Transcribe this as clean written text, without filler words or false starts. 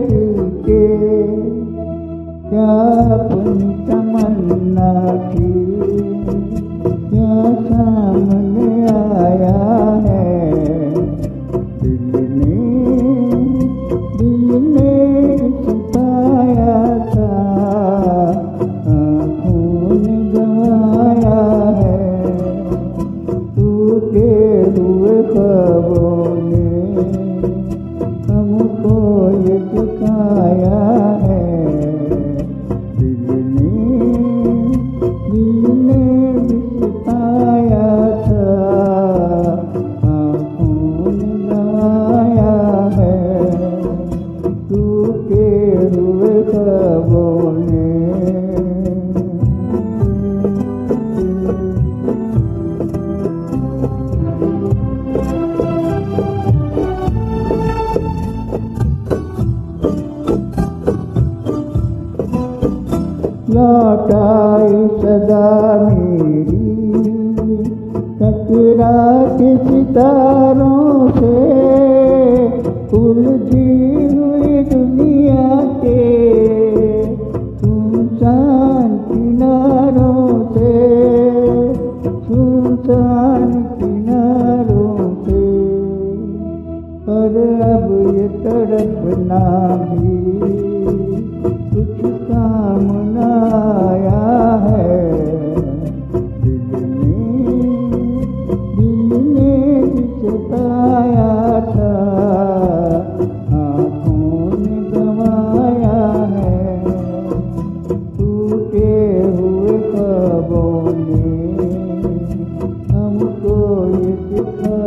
दिल के क्या अपनी तमन्ना की क्या सामने आया है। दिल ने छुपाया था, आँखों ने गवाया है। टूटे हुए ख्वाबों ने हमको ये सिखाया है। दिल ने बिताया था, आँखों ने गवाया है। टूटे हुए ख्वाबों ने लौट आई सदा मेरी टकरा के सितारों से। उलझी हुई दुनिया के सुनसान किनारों से, सुनसान किनारों से। पर अब ये तड़पना भी कुछ काम न आया है। दिल ने सताया था, आँखों ने गवाया है। टूटे हुए ख्वाबों ने हमको ये सिखाया